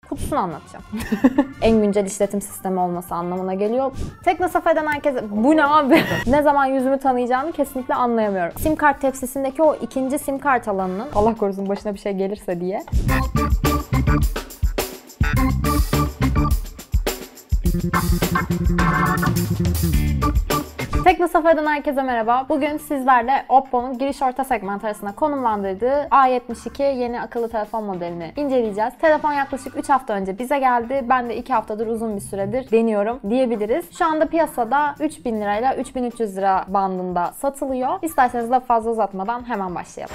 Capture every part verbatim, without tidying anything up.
Kutusunu anlatacağım. En güncel işletim sistemi olması anlamına geliyor. Teknosafa'dan herkese bu ne abi? Ne zaman yüzümü tanıyacağımı kesinlikle anlayamıyorum. Sim kart tepsisindeki o ikinci sim kart alanının, Allah korusun başına bir şey gelirse diye. Teknosafa'dan herkese merhaba. Bugün sizlerle Oppo'nun giriş orta segment arasında konumlandırdığı A yetmiş iki yeni akıllı telefon modelini inceleyeceğiz. Telefon yaklaşık üç hafta önce bize geldi. Ben de iki haftadır uzun bir süredir deniyorum diyebiliriz. Şu anda piyasada üç bin lirayla üç bin üç yüz lira bandında satılıyor. İsterseniz de fazla uzatmadan hemen başlayalım.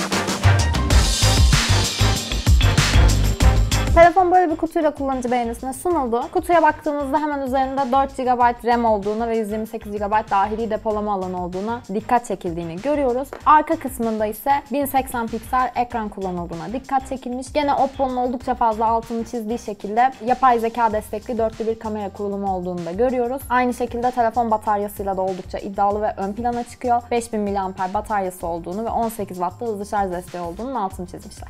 Telefon böyle bir kutuyla kullanıcı beğenisine sunuldu. Kutuya baktığımızda hemen üzerinde dört gigabayt RAM olduğuna ve yüz yirmi sekiz gigabayt dahili depolama alanı olduğuna dikkat çekildiğini görüyoruz. Arka kısmında ise bin seksen piksel ekran kullanıldığına dikkat çekilmiş. Gene Oppo'nun oldukça fazla altını çizdiği şekilde yapay zeka destekli dörtlü bir kamera kurulumu olduğunu da görüyoruz. Aynı şekilde telefon bataryasıyla da oldukça iddialı ve ön plana çıkıyor. beş bin miliamper bataryası olduğunu ve on sekiz watt'ta hızlı şarj desteği olduğunun altını çizmişler.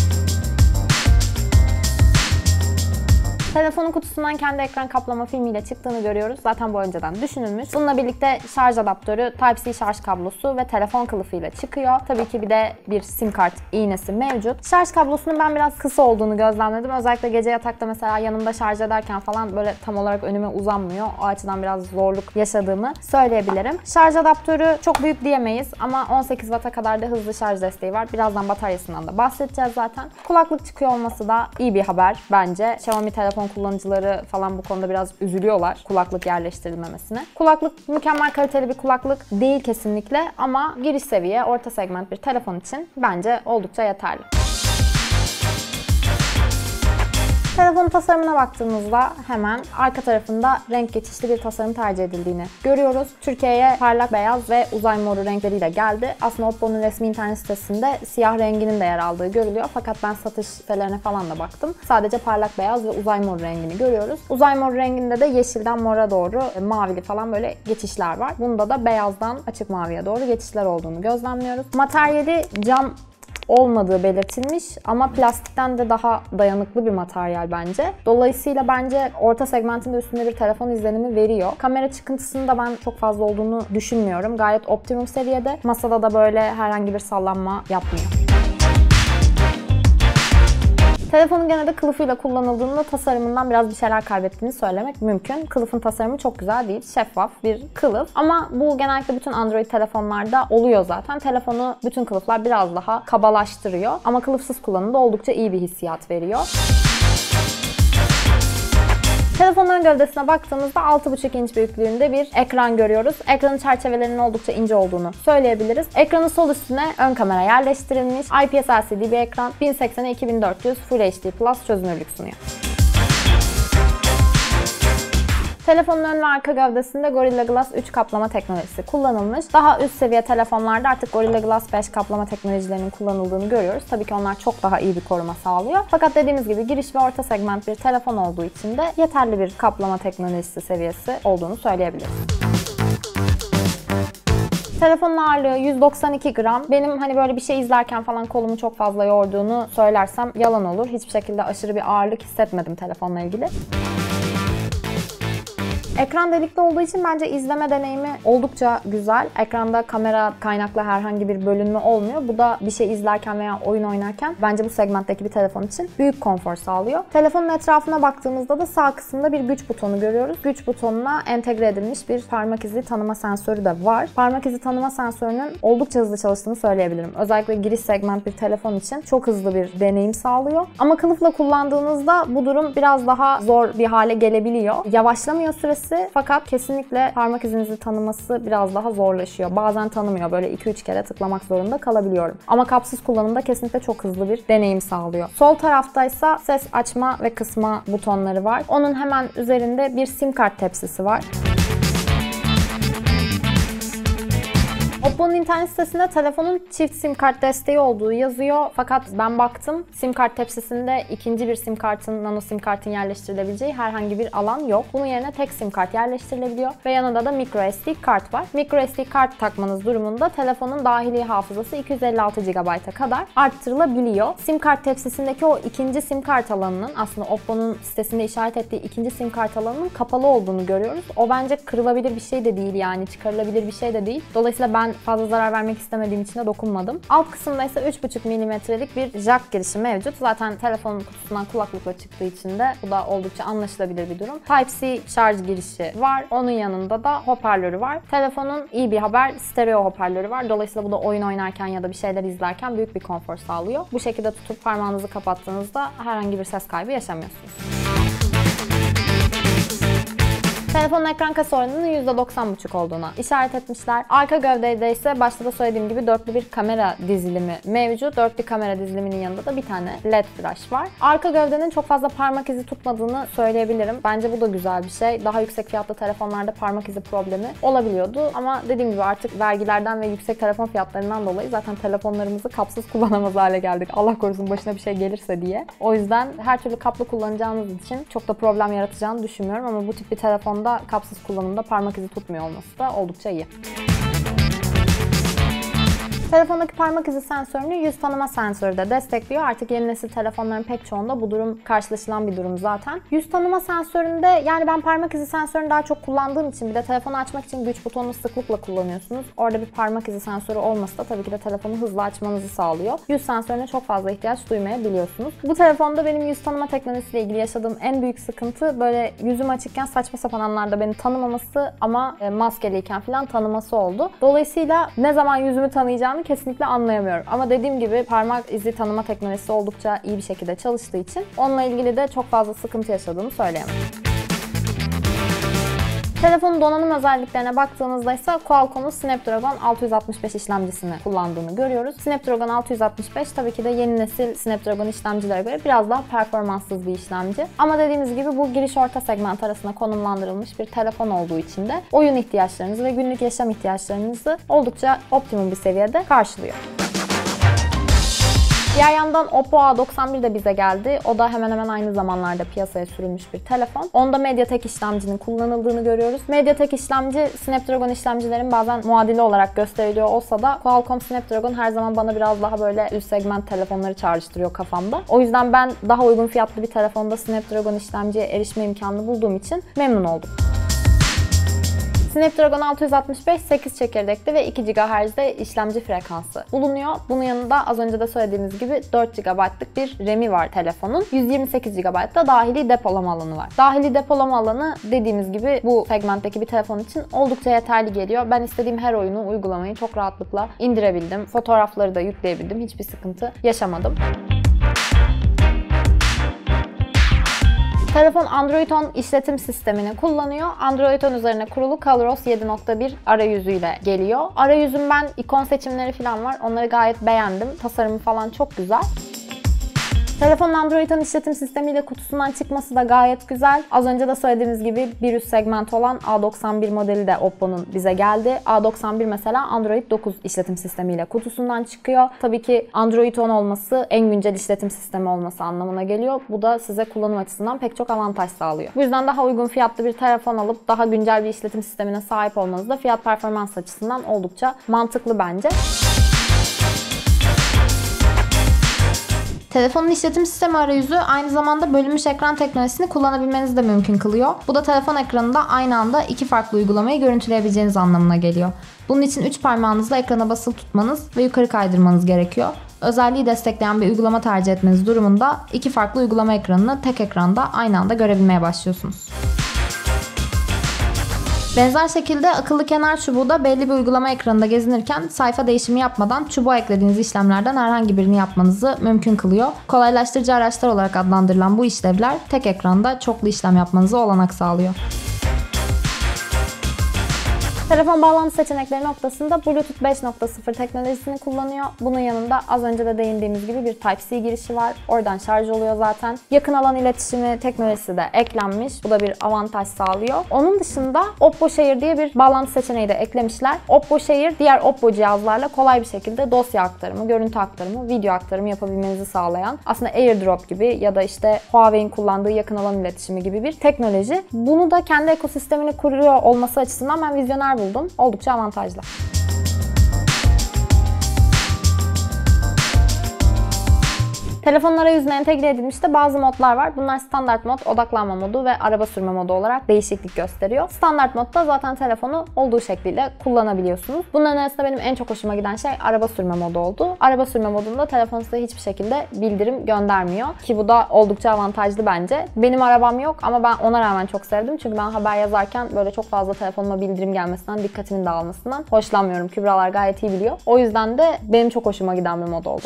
Telefonun kutusundan kendi ekran kaplama filmiyle çıktığını görüyoruz. Zaten bu önceden düşünülmüş. Bununla birlikte şarj adaptörü, Type-C şarj kablosu ve telefon kılıfıyla çıkıyor. Tabii ki bir de bir sim kart iğnesi mevcut. Şarj kablosunun ben biraz kısa olduğunu gözlemledim. Özellikle gece yatakta mesela yanımda şarj ederken falan böyle tam olarak önüme uzanmıyor. O açıdan biraz zorluk yaşadığımı söyleyebilirim. Şarj adaptörü çok büyük diyemeyiz ama on sekiz watt'a kadar da hızlı şarj desteği var. Birazdan bataryasından da bahsedeceğiz zaten. Kulaklık çıkıyor olması da iyi bir haber bence. Xiaomi telefon kullanıcıları falan bu konuda biraz üzülüyorlar kulaklık yerleştirilmemesine. Kulaklık mükemmel kaliteli bir kulaklık değil kesinlikle ama giriş seviye, orta segment bir telefon için bence oldukça yeterli. Telefonun tasarımına baktığımızda hemen arka tarafında renk geçişli bir tasarım tercih edildiğini görüyoruz. Türkiye'ye parlak beyaz ve uzay moru renkleriyle geldi. Aslında Oppo'nun resmi internet sitesinde siyah renginin de yer aldığı görülüyor. Fakat ben satış sitelerine falan da baktım. Sadece parlak beyaz ve uzay moru rengini görüyoruz. Uzay moru renginde de yeşilden mora doğru mavili falan böyle geçişler var. Bunda da beyazdan açık maviye doğru geçişler olduğunu gözlemliyoruz. Materyali cam olmadığı belirtilmiş ama plastikten de daha dayanıklı bir materyal bence. Dolayısıyla bence orta segmentin de üstünde bir telefon izlenimi veriyor. Kamera çıkıntısının da ben çok fazla olduğunu düşünmüyorum. Gayet optimum seviyede. Masada da böyle herhangi bir sallanma yapmıyor. Telefonun genelde kılıfıyla kullanıldığında tasarımından biraz bir şeyler kaybettiğini söylemek mümkün. Kılıfın tasarımı çok güzel değil. Şeffaf bir kılıf. Ama bu genellikle bütün Android telefonlarda oluyor zaten. Telefonu bütün kılıflar biraz daha kabalaştırıyor. Ama kılıfsız kullanımda oldukça iyi bir hissiyat veriyor. Telefonun ön gövdesine baktığımızda altı buçuk inç büyüklüğünde bir ekran görüyoruz. Ekranın çerçevelerinin oldukça ince olduğunu söyleyebiliriz. Ekranın sol üstüne ön kamera yerleştirilmiş. I P S L C D bir ekran. bin seksene iki bin dört yüz Full H D Plus çözünürlük sunuyor. Telefonun ön ve arka gövdesinde Gorilla Glass üç kaplama teknolojisi kullanılmış. Daha üst seviye telefonlarda artık Gorilla Glass beş kaplama teknolojilerinin kullanıldığını görüyoruz. Tabii ki onlar çok daha iyi bir koruma sağlıyor. Fakat dediğimiz gibi giriş ve orta segment bir telefon olduğu için de yeterli bir kaplama teknolojisi seviyesi olduğunu söyleyebiliriz. Telefonun ağırlığı yüz doksan iki gram. Benim hani böyle bir şey izlerken falan kolumu çok fazla yorduğunu söylersem yalan olur. Hiçbir şekilde aşırı bir ağırlık hissetmedim telefonla ilgili. Ekran delikli olduğu için bence izleme deneyimi oldukça güzel. Ekranda kamera kaynaklı herhangi bir bölünme olmuyor. Bu da bir şey izlerken veya oyun oynarken bence bu segmentteki bir telefon için büyük konfor sağlıyor. Telefonun etrafına baktığımızda da sağ kısımda bir güç butonu görüyoruz. Güç butonuna entegre edilmiş bir parmak izi tanıma sensörü de var. Parmak izi tanıma sensörünün oldukça hızlı çalıştığını söyleyebilirim. Özellikle giriş segment bir telefon için çok hızlı bir deneyim sağlıyor. Ama kılıfla kullandığınızda bu durum biraz daha zor bir hale gelebiliyor. Yavaşlamıyor süresi fakat kesinlikle parmak izinizi tanıması biraz daha zorlaşıyor. Bazen tanımıyor. Böyle iki üç kere tıklamak zorunda kalabiliyorum. Ama kapsız kullanımda kesinlikle çok hızlı bir deneyim sağlıyor. Sol taraftaysa ses açma ve kısma butonları var. Onun hemen üzerinde bir sim kart tepsisi var. Oppo'nun Telefonun internet sitesinde telefonun çift sim kart desteği olduğu yazıyor. Fakat ben baktım, sim kart tepsisinde ikinci bir sim kartın, nano sim kartın yerleştirilebileceği herhangi bir alan yok. Bunun yerine tek sim kart yerleştirilebiliyor ve yanında da microSD kart var. microSD kart takmanız durumunda telefonun dahili hafızası iki yüz elli altı gigabayta kadar arttırılabiliyor. Sim kart tepsisindeki o ikinci sim kart alanının, aslında Oppo'nun sitesinde işaret ettiği ikinci sim kart alanının kapalı olduğunu görüyoruz. O bence kırılabilir bir şey de değil, yani çıkarılabilir bir şey de değil. Dolayısıyla ben fazla zarar vermek istemediğim için de dokunmadım. Alt kısımda ise üç buçuk milimetrelik bir jack girişi mevcut. Zaten telefonun kutusundan kulaklıkla çıktığı için de bu da oldukça anlaşılabilir bir durum. Type-C şarj girişi var. Onun yanında da hoparlörü var. Telefonun iyi bir haber, stereo hoparlörü var. Dolayısıyla bu da oyun oynarken ya da bir şeyler izlerken büyük bir konfor sağlıyor. Bu şekilde tutup parmağınızı kapattığınızda herhangi bir ses kaybı yaşamıyorsunuz. Telefonun ekran kasa oranının yüzde doksan buçuk olduğuna işaret etmişler. Arka gövdede ise başta da söylediğim gibi dörtlü bir kamera dizilimi mevcut. Dörtlü kamera diziliminin yanında da bir tane led flash var. Arka gövdenin çok fazla parmak izi tutmadığını söyleyebilirim. Bence bu da güzel bir şey. Daha yüksek fiyatlı telefonlarda parmak izi problemi olabiliyordu. Ama dediğim gibi artık vergilerden ve yüksek telefon fiyatlarından dolayı zaten telefonlarımızı kapsız kullanamaz hale geldik. Allah korusun başına bir şey gelirse diye. O yüzden her türlü kaplı kullanacağınız için çok da problem yaratacağını düşünmüyorum ama bu tip bir telefon da kapsız kullanımda parmak izi tutmuyor olması da oldukça iyi. Telefondaki parmak izi sensörünü yüz tanıma sensörü de destekliyor. Artık yeni nesil telefonların pek çoğunda bu durum karşılaşılan bir durum zaten. Yüz tanıma sensöründe, yani ben parmak izi sensörünü daha çok kullandığım için, bir de telefonu açmak için güç butonunu sıklıkla kullanıyorsunuz. Orada bir parmak izi sensörü olması da tabii ki de telefonu hızlı açmanızı sağlıyor. Yüz sensörüne çok fazla ihtiyaç duymayabiliyorsunuz. Bu telefonda benim yüz tanıma teknolojisiyle ilgili yaşadığım en büyük sıkıntı, böyle yüzüm açıkken saçma sapan anlarda beni tanımaması ama maskeliyken falan tanıması oldu. Dolayısıyla ne zaman yüzümü tanıyacağını kesinlikle anlayamıyorum. Ama dediğim gibi parmak izi tanıma teknolojisi oldukça iyi bir şekilde çalıştığı için onunla ilgili de çok fazla sıkıntı yaşadığımı söyleyemem. Telefonun donanım özelliklerine baktığımızda ise Qualcomm'un Snapdragon altı yüz altmış beş işlemcisini kullandığını görüyoruz. Snapdragon altı yüz altmış beş tabii ki de yeni nesil Snapdragon işlemcilere göre biraz daha performanssız bir işlemci. Ama dediğimiz gibi bu giriş orta segment arasında konumlandırılmış bir telefon olduğu için de oyun ihtiyaçlarınızı ve günlük yaşam ihtiyaçlarınızı oldukça optimum bir seviyede karşılıyor. Diğer yandan Oppo A doksan bir de bize geldi. O da hemen hemen aynı zamanlarda piyasaya sürülmüş bir telefon. Onda MediaTek işlemcinin kullanıldığını görüyoruz. MediaTek işlemci Snapdragon işlemcilerin bazen muadili olarak gösteriliyor olsa da Qualcomm Snapdragon her zaman bana biraz daha böyle üst segment telefonları çağrıştırıyor kafamda. O yüzden ben daha uygun fiyatlı bir telefonda Snapdragon işlemciye erişme imkanını bulduğum için memnun oldum. Snapdragon altı yüz altmış beş sekiz çekirdekli ve iki gigahertz'de işlemci frekansı bulunuyor. Bunun yanında az önce de söylediğimiz gibi dört gigabaytlık bir RAM'i var telefonun. yüz yirmi sekiz gigabaytta dahili depolama alanı var. Dahili depolama alanı dediğimiz gibi bu segmentteki bir telefon için oldukça yeterli geliyor. Ben istediğim her oyunu, uygulamayı çok rahatlıkla indirebildim. Fotoğrafları da yükleyebildim. Hiçbir sıkıntı yaşamadım. Telefon Android on işletim sistemini kullanıyor. Android on üzerine kurulu ColorOS yedi nokta bir arayüzüyle geliyor. Arayüzün ben ikon seçimleri falan var. Onları gayet beğendim. Tasarımı falan çok güzel. Telefonun Android on işletim sistemiyle kutusundan çıkması da gayet güzel. Az önce de söylediğimiz gibi bir üst segment olan A doksan bir modeli de Oppo'nun bize geldi. A doksan bir mesela Android dokuz işletim sistemiyle kutusundan çıkıyor. Tabii ki Android on olması en güncel işletim sistemi olması anlamına geliyor. Bu da size kullanım açısından pek çok avantaj sağlıyor. Bu yüzden daha uygun fiyatlı bir telefon alıp daha güncel bir işletim sistemine sahip olmanız da fiyat performans açısından oldukça mantıklı bence. Telefonun işletim sistemi arayüzü aynı zamanda bölünmüş ekran teknolojisini kullanabilmenizi de mümkün kılıyor. Bu da telefon ekranında aynı anda iki farklı uygulamayı görüntüleyebileceğiniz anlamına geliyor. Bunun için üç parmağınızla ekrana basılı tutmanız ve yukarı kaydırmanız gerekiyor. Özelliği destekleyen bir uygulama tercih etmeniz durumunda iki farklı uygulama ekranını tek ekranda aynı anda görebilmeye başlıyorsunuz. Benzer şekilde akıllı kenar çubuğu da belli bir uygulama ekranında gezinirken sayfa değişimi yapmadan çubuğa eklediğiniz işlemlerden herhangi birini yapmanızı mümkün kılıyor. Kolaylaştırıcı araçlar olarak adlandırılan bu işlevler tek ekranda çoklu işlem yapmanıza olanak sağlıyor. Telefon bağlantı seçenekleri noktasında Bluetooth beş nokta sıfır teknolojisini kullanıyor. Bunun yanında az önce de değindiğimiz gibi bir Type-C girişi var. Oradan şarj oluyor zaten. Yakın alan iletişimi teknolojisi de eklenmiş. Bu da bir avantaj sağlıyor. Onun dışında Oppo Share diye bir bağlantı seçeneği de eklemişler. Oppo Share diğer Oppo cihazlarla kolay bir şekilde dosya aktarımı, görüntü aktarımı, video aktarımı yapabilmenizi sağlayan aslında AirDrop gibi ya da işte Huawei'in kullandığı yakın alan iletişimi gibi bir teknoloji. Bunu da kendi ekosistemini kuruyor olması açısından ben vizyoner buldum. Oldukça avantajlı. Telefonun arayüzüne entegre edilmiş de bazı modlar var. Bunlar standart mod, odaklanma modu ve araba sürme modu olarak değişiklik gösteriyor. Standart modda zaten telefonu olduğu şekliyle kullanabiliyorsunuz. Bunların arasında benim en çok hoşuma giden şey araba sürme modu oldu. Araba sürme modunda telefon size hiçbir şekilde bildirim göndermiyor. Ki bu da oldukça avantajlı bence. Benim arabam yok ama ben ona rağmen çok sevdim. Çünkü ben haber yazarken böyle çok fazla telefonuma bildirim gelmesinden, dikkatimin dağılmasından hoşlanmıyorum. Kübralar gayet iyi biliyor. O yüzden de benim çok hoşuma giden bir mod oldu.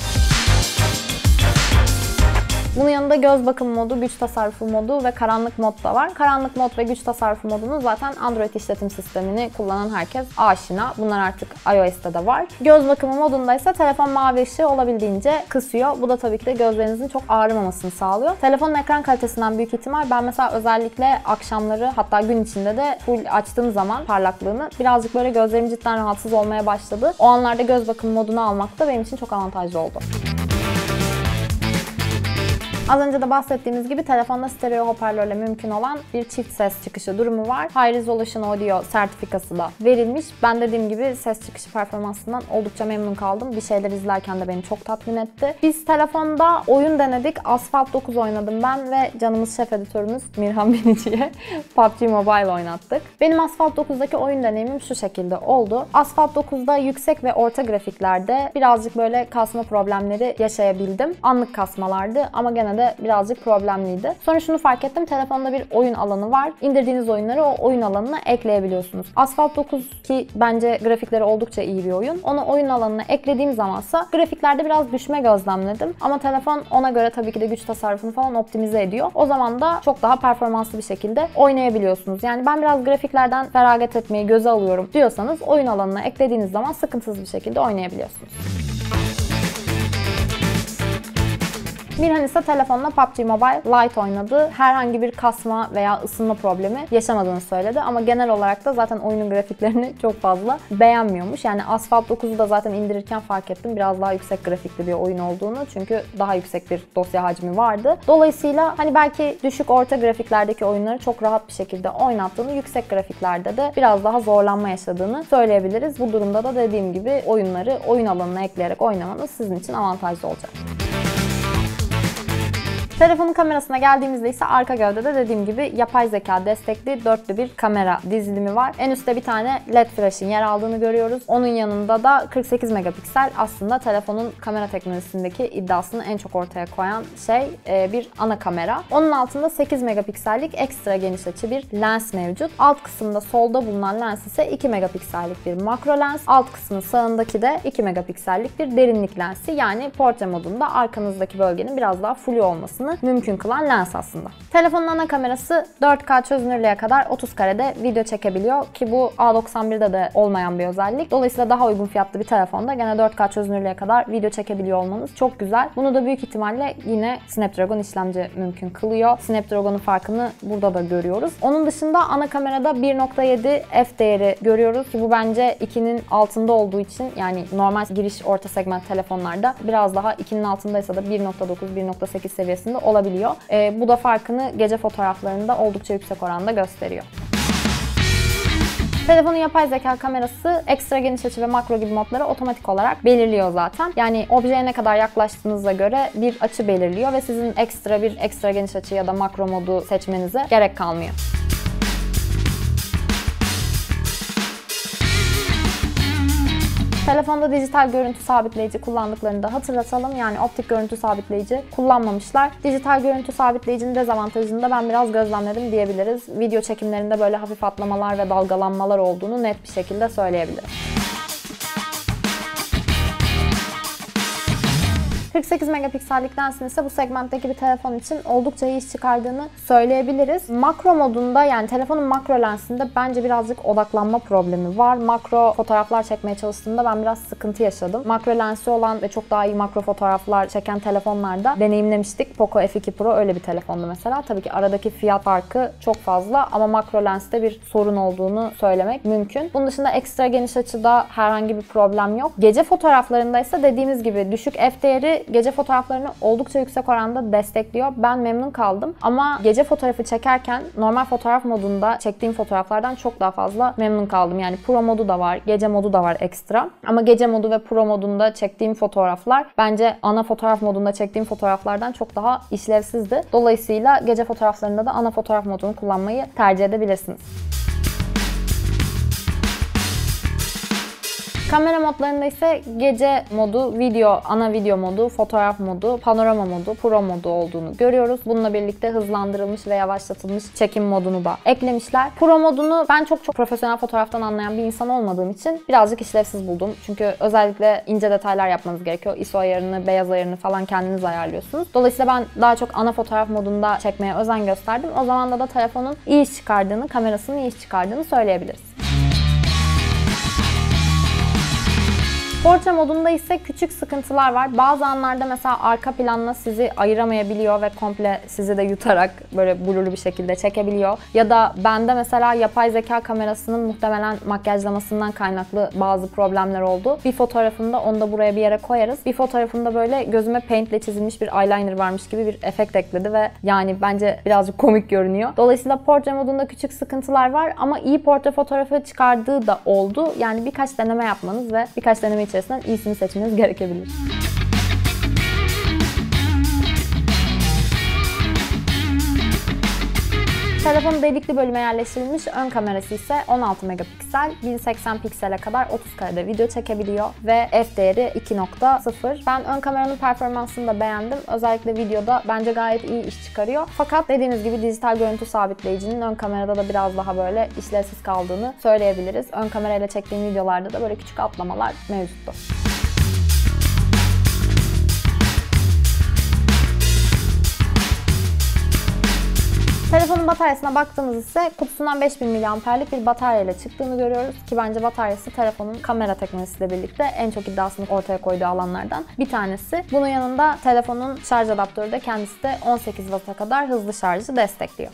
Bunun yanında göz bakım modu, güç tasarrufu modu ve karanlık mod da var. Karanlık mod ve güç tasarrufu modunu zaten Android işletim sistemini kullanan herkes aşina. Bunlar artık iOS'te de var. Göz bakımı modunda ise telefon mavi ışığı olabildiğince kısıyor. Bu da tabii ki de gözlerinizin çok ağrımamasını sağlıyor. Telefonun ekran kalitesinden büyük ihtimal ben mesela özellikle akşamları hatta gün içinde de full açtığım zaman parlaklığını birazcık böyle gözlerim cidden rahatsız olmaya başladı. O anlarda göz bakım modunu almak da benim için çok avantajlı oldu. Az önce de bahsettiğimiz gibi telefonda stereo hoparlörle mümkün olan bir çift ses çıkışı durumu var. High Resolution Audio sertifikası da verilmiş. Ben dediğim gibi ses çıkışı performansından oldukça memnun kaldım. Bir şeyler izlerken de beni çok tatmin etti. Biz telefonda oyun denedik. Asphalt dokuz oynadım ben ve canımız şef editörümüz Mirhan Binici'ye P U B G Mobile oynattık. Benim Asphalt dokuzdaki oyun deneyimim şu şekilde oldu. Asphalt dokuzda yüksek ve orta grafiklerde birazcık böyle kasma problemleri yaşayabildim. Anlık kasmalardı ama gene de birazcık problemliydi. Sonra şunu fark ettim. Telefonda bir oyun alanı var. İndirdiğiniz oyunları o oyun alanına ekleyebiliyorsunuz. Asphalt dokuz ki bence grafikleri oldukça iyi bir oyun. Onu oyun alanına eklediğim zamansa grafiklerde biraz düşme gözlemledim. Ama telefon ona göre tabii ki de güç tasarrufunu falan optimize ediyor. O zaman da çok daha performanslı bir şekilde oynayabiliyorsunuz. Yani ben biraz grafiklerden feragat etmeyi göze alıyorum diyorsanız oyun alanına eklediğiniz zaman sıkıntısız bir şekilde oynayabiliyorsunuz. Mirhan ise telefonla P U B G Mobile Lite oynadı. Herhangi bir kasma veya ısınma problemi yaşamadığını söyledi. Ama genel olarak da zaten oyunun grafiklerini çok fazla beğenmiyormuş. Yani Asphalt dokuzu da zaten indirirken fark ettim. Biraz daha yüksek grafikli bir oyun olduğunu. Çünkü daha yüksek bir dosya hacmi vardı. Dolayısıyla hani belki düşük orta grafiklerdeki oyunları çok rahat bir şekilde oynattığını, yüksek grafiklerde de biraz daha zorlanma yaşadığını söyleyebiliriz. Bu durumda da dediğim gibi oyunları oyun alanına ekleyerek oynamanız sizin için avantajlı olacak. Telefonun kamerasına geldiğimizde ise arka gövdede dediğim gibi yapay zeka destekli dörtlü bir kamera dizilimi var. En üstte bir tane led flash'in yer aldığını görüyoruz. Onun yanında da kırk sekiz megapiksel aslında telefonun kamera teknolojisindeki iddiasını en çok ortaya koyan şey bir ana kamera. Onun altında sekiz megapiksellik ekstra geniş açı bir lens mevcut. Alt kısımda solda bulunan lens ise iki megapiksellik bir makro lens. Alt kısmın sağındaki de iki megapiksellik bir derinlik lensi. Yani portre modunda arkanızdaki bölgenin biraz daha flu olmasını mümkün kılan lens aslında. Telefonun ana kamerası dört K çözünürlüğe kadar otuz karede video çekebiliyor ki bu A doksan birde de olmayan bir özellik. Dolayısıyla daha uygun fiyatlı bir telefonda gene dört K çözünürlüğe kadar video çekebiliyor olmanız çok güzel. Bunu da büyük ihtimalle yine Snapdragon işlemci mümkün kılıyor. Snapdragon'un farkını burada da görüyoruz. Onun dışında ana kamerada bir nokta yedi f değeri görüyoruz ki bu bence ikinin altında olduğu için yani normal giriş orta segment telefonlarda biraz daha ikinin altındaysa da bir nokta dokuz bir nokta sekiz seviyesinde olabiliyor. E, bu da farkını gece fotoğraflarında oldukça yüksek oranda gösteriyor. Telefonun yapay zeka kamerası ekstra geniş açı ve makro gibi modları otomatik olarak belirliyor zaten. Yani objeye ne kadar yaklaştığınıza göre bir açı belirliyor ve sizin ekstra bir ekstra geniş açı ya da makro modu seçmenize gerek kalmıyor. Telefonda dijital görüntü sabitleyici kullandıklarını da hatırlatalım. Yani optik görüntü sabitleyici kullanmamışlar. Dijital görüntü sabitleyicinin dezavantajını da ben biraz gözlemledim diyebiliriz. Video çekimlerinde böyle hafif atlamalar ve dalgalanmalar olduğunu net bir şekilde söyleyebilirim. kırk sekiz megapiksellik lensin ise bu segmentteki bir telefon için oldukça iyi iş çıkardığını söyleyebiliriz. Makro modunda, yani telefonun makro lensinde bence birazcık odaklanma problemi var. Makro fotoğraflar çekmeye çalıştığımda ben biraz sıkıntı yaşadım. Makro lensi olan ve çok daha iyi makro fotoğraflar çeken telefonlarda deneyimlemiştik. Poco F iki Pro öyle bir telefondu mesela. Tabii ki aradaki fiyat farkı çok fazla ama makro lenste bir sorun olduğunu söylemek mümkün. Bunun dışında ekstra geniş açıda herhangi bir problem yok. Gece fotoğraflarında ise dediğimiz gibi düşük f değeri gece fotoğraflarını oldukça yüksek oranda destekliyor. Ben memnun kaldım. Ama gece fotoğrafı çekerken normal fotoğraf modunda çektiğim fotoğraflardan çok daha fazla memnun kaldım. Yani Pro modu da var, gece modu da var ekstra. Ama gece modu ve Pro modunda çektiğim fotoğraflar bence ana fotoğraf modunda çektiğim fotoğraflardan çok daha işlevsizdi. Dolayısıyla gece fotoğraflarında da ana fotoğraf modunu kullanmayı tercih edebilirsiniz. Kamera modlarında ise gece modu, video, ana video modu, fotoğraf modu, panorama modu, pro modu olduğunu görüyoruz. Bununla birlikte hızlandırılmış ve yavaşlatılmış çekim modunu da eklemişler. Pro modunu ben çok çok profesyonel fotoğraftan anlayan bir insan olmadığım için birazcık işlevsiz buldum. Çünkü özellikle ince detaylar yapmanız gerekiyor. I S O ayarını, beyaz ayarını falan kendiniz ayarlıyorsunuz. Dolayısıyla ben daha çok ana fotoğraf modunda çekmeye özen gösterdim. O zaman da da telefonun iyi iş çıkardığını, kamerasının iyi iş çıkardığını söyleyebiliriz. Portre modunda ise küçük sıkıntılar var. Bazı anlarda mesela arka planla sizi ayıramayabiliyor ve komple sizi de yutarak böyle blurlu bir şekilde çekebiliyor. Ya da bende mesela yapay zeka kamerasının muhtemelen makyajlamasından kaynaklı bazı problemler oldu. Bir fotoğrafımda, onu da buraya bir yere koyarız. Bir fotoğrafımda böyle gözüme paintle çizilmiş bir eyeliner varmış gibi bir efekt ekledi ve yani bence birazcık komik görünüyor. Dolayısıyla portre modunda küçük sıkıntılar var ama iyi portre fotoğrafı çıkardığı da oldu. Yani birkaç deneme yapmanız ve birkaç deneme içerisinde iyisini seçmeniz gerekebilir. Telefonun delikli bölüme yerleştirilmiş ön kamerası ise on altı megapiksel, bin seksen piksele kadar otuz karede video çekebiliyor ve f değeri iki nokta sıfır. Ben ön kameranın performansını da beğendim. Özellikle videoda bence gayet iyi iş çıkarıyor. Fakat dediğiniz gibi dijital görüntü sabitleyicinin ön kamerada da biraz daha böyle işlevsiz kaldığını söyleyebiliriz. Ön kamerayla çektiğim videolarda da böyle küçük atlamalar mevcuttu. Telefonun bataryasına baktığımız ise kutusundan beş bin miliamperlik bir batarya ile çıktığını görüyoruz ki bence bataryası telefonun kamera teknolojisiyle birlikte en çok iddiasını ortaya koyduğu alanlardan bir tanesi. Bunun yanında telefonun şarj adaptörü de kendisi de on sekiz watt'a kadar hızlı şarjı destekliyor.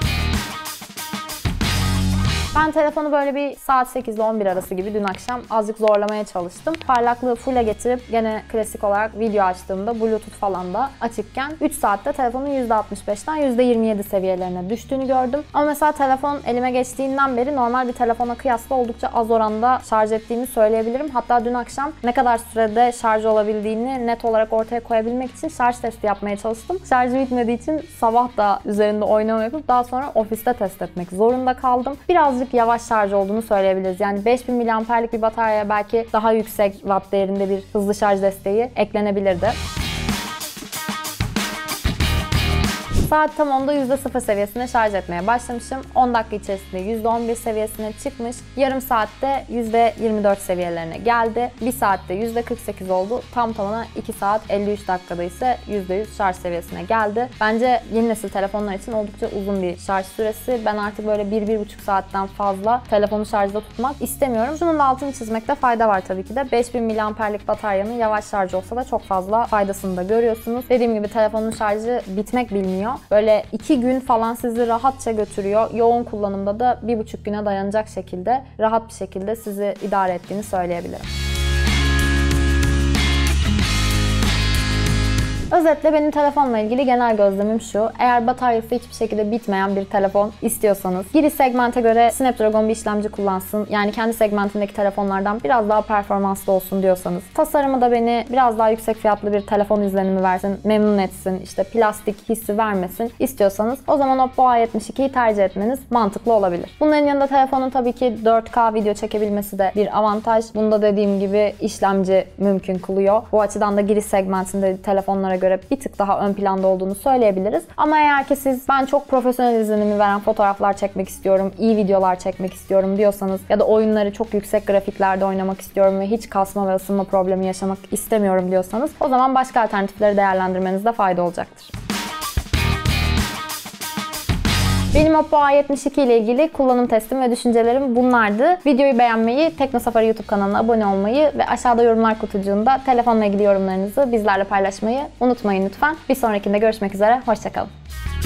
Ben telefonu böyle bir saat sekiz ile on bir arası gibi dün akşam azıcık zorlamaya çalıştım. Parlaklığı full'e getirip gene klasik olarak video açtığımda Bluetooth falan da açıkken üç saatte telefonun yüzde altmış beşten yüzde yirmi yedi seviyelerine düştüğünü gördüm. Ama mesela telefon elime geçtiğinden beri normal bir telefona kıyasla oldukça az oranda şarj ettiğimi söyleyebilirim. Hatta dün akşam ne kadar sürede şarj olabildiğini net olarak ortaya koyabilmek için şarj testi yapmaya çalıştım. Şarjı bitmediği için sabah da üzerinde oynama yapıp daha sonra ofiste test etmek zorunda kaldım. Birazcık yavaş şarj olduğunu söyleyebiliriz. Yani beş bin miliamperlik bir bataryaya belki daha yüksek watt değerinde bir hızlı şarj desteği eklenebilirdi. Saat tam onda yüzde sıfır seviyesine şarj etmeye başlamışım. on dakika içerisinde yüzde on bir seviyesine çıkmış. Yarım saatte yüzde yirmi dört seviyelerine geldi. bir saatte yüzde kırk sekiz oldu. Tam tamına iki saat elli üç dakikada ise yüzde yüz şarj seviyesine geldi. Bence yeni nesil telefonlar için oldukça uzun bir şarj süresi. Ben artık böyle bir bir buçuk saatten fazla telefonu şarjda tutmak istemiyorum. Şunun da altını çizmekte fayda var tabii ki de. beş bin miliamperlik bataryanın yavaş şarj olsa da çok fazla faydasını da görüyorsunuz. Dediğim gibi telefonun şarjı bitmek bilmiyor. Böyle iki gün falan sizi rahatça götürüyor. Yoğun kullanımda da bir buçuk güne dayanacak şekilde, rahat bir şekilde sizi idare ettiğini söyleyebilirim. Özetle benim telefonla ilgili genel gözlemim şu: eğer bataryası hiçbir şekilde bitmeyen bir telefon istiyorsanız, giriş segmente göre Snapdragon bir işlemci kullansın, yani kendi segmentindeki telefonlardan biraz daha performanslı olsun diyorsanız, tasarımı da beni biraz daha yüksek fiyatlı bir telefon izlenimi versin, memnun etsin, işte plastik hissi vermesin istiyorsanız, o zaman Oppo A yetmiş ikiyi tercih etmeniz mantıklı olabilir. Bunların yanında telefonun tabii ki dört K video çekebilmesi de bir avantaj. Bunda dediğim gibi işlemci mümkün kılıyor. Bu açıdan da giriş segmentinde telefonlara göre göre bir tık daha ön planda olduğunu söyleyebiliriz. Ama eğer ki siz ben çok profesyonel izlenimi veren fotoğraflar çekmek istiyorum, iyi videolar çekmek istiyorum diyorsanız ya da oyunları çok yüksek grafiklerde oynamak istiyorum ve hiç kasma ve ısınma problemi yaşamak istemiyorum diyorsanız o zaman başka alternatifleri değerlendirmenizde fayda olacaktır. Benim Oppo A yetmiş iki ile ilgili kullanım testim ve düşüncelerim bunlardı. Videoyu beğenmeyi, TeknoSafari YouTube kanalına abone olmayı ve aşağıda yorumlar kutucuğunda telefonla ilgili yorumlarınızı bizlerle paylaşmayı unutmayın lütfen. Bir sonrakinde görüşmek üzere, hoşça kalın.